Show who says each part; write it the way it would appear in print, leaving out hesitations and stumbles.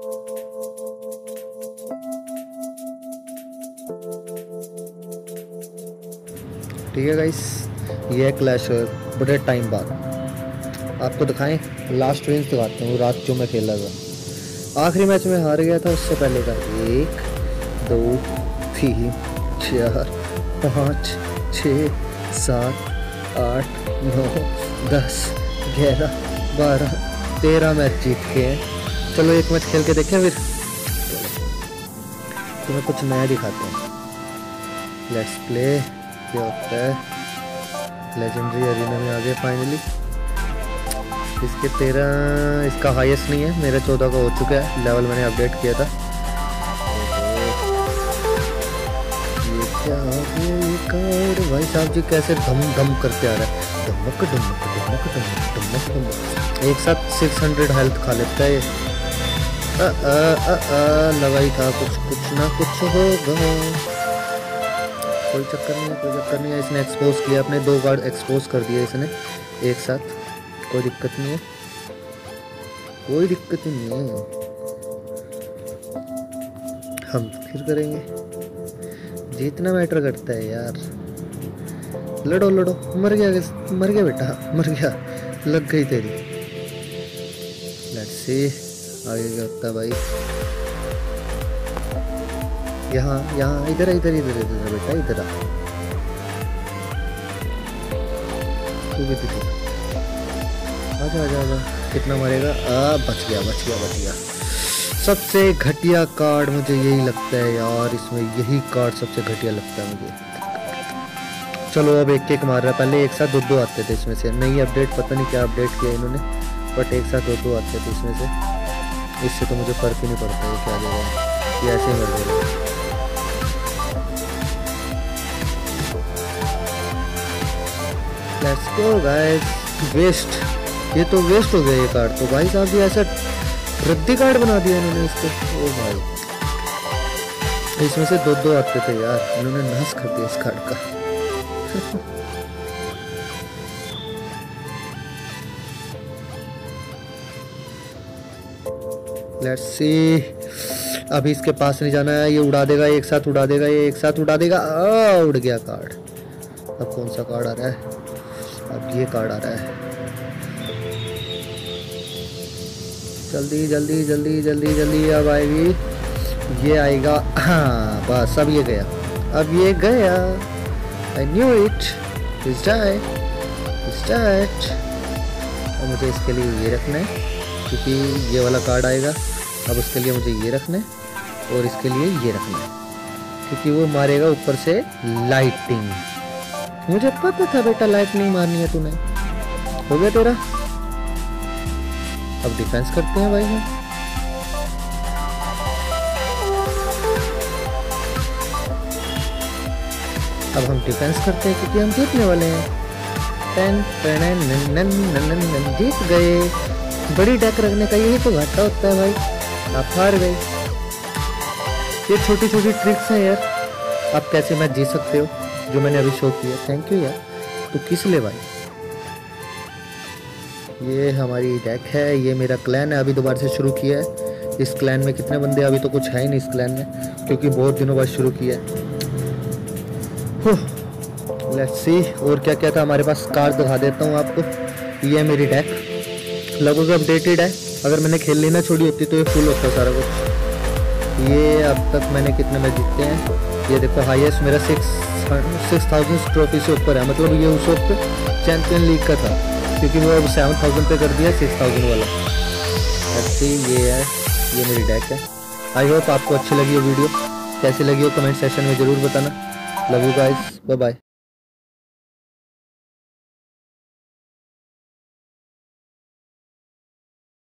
Speaker 1: ठीक है गाइस, ये है क्लैश बड़े टाइम बाद। आपको दिखाएं, लास्ट विन दिखाते हैं। वो रात जो मैं खेला था, आखिरी मैच में हार गया था, उससे पहले का 1 2 3 4 5 6 7 8 9 10 11 12 13 मैच जीत के हैं। चलो एक मैच खेल के देखें फिर, तुम्हें कुछ नया दिखाते हैं। Let's play. क्या होता है, लेजेंडरी अरीना में आ गए फाइनली। इसके 13, इसका हाईएस्ट नहीं है, मेरा 14 का हो चुका है लेवल, मैंने अपडेट किया था। ये क्या हो गया, ये कार्ड भाई साहब जी कैसे धम धम करते आ रहा है, धमक धमक धमक धमक धमक धमक। एक साथ 600 हेल्थ खा लेता है ये। लगाई था कुछ ना कुछ होगा। कोई चक्कर नहीं है, कोई चक्कर नहीं है। इसने एक्सपोज किया, अपने 2 गार्ड एक्सपोज कर दिया इसने एक साथ, कोई दिक्कत नहीं है, कोई दिक्कत ही नहीं है। हम फिर करेंगे, जीतना मैटर करता है यार। लड़ो लड़ो, मर गया बेटा, मर गया, लग गई तेरी। लेट्स सी आगे क्या होता है भाई। यहाँ इधर बेटा, इधर आ। तू भी दिखे, आजा। कितना मारेगा? बच गया। सबसे घटिया कार्ड मुझे यही लगता है यार, इसमें यही कार्ड सबसे घटिया लगता है मुझे। चलो अब एक मार रहा है, पहले एक साथ 2 आते थे इसमें से। नई अपडेट पता नहीं क्या अपडेट किया इन्होंने, बट एक साथ 2 आते थे इसमें से। इससे तो मुझे फर्क ही नहीं पड़ता है क्या देगा, ये ऐसे ही मर जाएगा। Let's go guys. वेस्ट, ये तो वेस्ट हो गया ये कार्ड तो भाई साहब, ये ऐसा रद्दी कार्ड बना दिया इन्होंने इसको। ओ भाई, इसमें से 2 आते थे यार, इन्होंने नाश कर दिया इस कार्ड का। लेट्स सी, अभी इसके पास नहीं जाना है, ये उड़ा देगा, एक साथ उड़ा देगा, ये एक साथ उड़ा देगा। उड़ गया कार्ड। अब कौन सा कार्ड आ रहा है? अब ये कार्ड आ रहा है। जल्दी अब आएगी, ये आएगा। हाँ बस, अब ये गया। I knew it. He's dead. और मुझे इसके लिए ये रखना है, क्योंकि ये वाला कार्ड आएगा। अब उसके लिए मुझे ये रखना है और इसके लिए ये रखना है, क्योंकि वो मारेगा ऊपर से लाइटिंग। मुझे पता था बेटा लाइट नहीं मारनी है तूने। हो गया तेरा। अब डिफेंस करते हैं भाई हम। अब हम डिफेंस करते हैं क्योंकि हम जीतने वाले हैं। जीत गए। बड़ी डेक रखने का यही तो घाटा होता है भाई, आप हार गए। ये छोटी ट्रिक्स हैं यार, आप कैसे मैच जीत सकते हो, जो मैंने अभी शो किया। थैंक यू यार। तो किस ले भाई, ये हमारी डेक है, ये मेरा क्लैन है, अभी दोबारा से शुरू किया है। इस क्लैन में कितने बंदे, अभी तो कुछ है ही नहीं इस क्लैन में, क्योंकि बहुत दिनों बाद शुरू किया है। लेट्स सी और क्या क्या था हमारे पास। कार्ड दिखा देता हूँ आपको। ये मेरी डेक लगभग अपडेटेड है, अगर मैंने खेल लेना छोड़ी होती तो ये फुल होता सारा कुछ। ये अब तक मैंने कितने मैच जीते हैं, ये देखो हाईएस्ट मेरा 6000 ट्रॉफी से ऊपर है। मतलब ये उस वक्त चैंपियन लीग का था, क्योंकि वो अब 7000 पे कर दिया 6000 वाला। ऐसे ये है, ये मेरी डेक है। आई होप आपको अच्छी लगी ये वीडियो। कैसी लगी हो कमेंट सेक्शन में ज़रूर बताना। Love you guys, bye bye.